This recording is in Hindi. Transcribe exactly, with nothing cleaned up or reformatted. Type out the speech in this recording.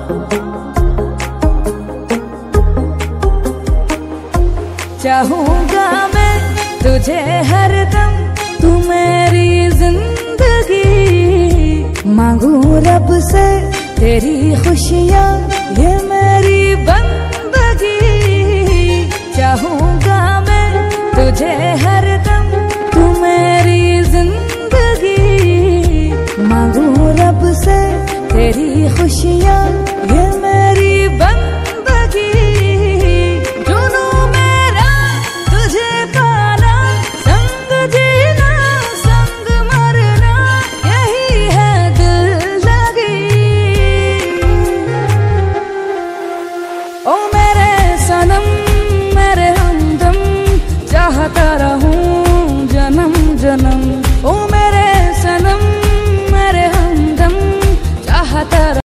चाहूंगा मैं तुझे हरदम, तू मेरी जिंदगी। मांगू रब से तेरी खुशियाँ ये